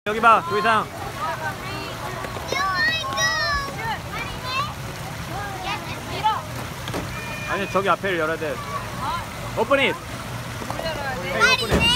여기 봐, 조이상. 아니, 저기 앞에를 열어야 돼. 오픈 잇. 오픈 잇.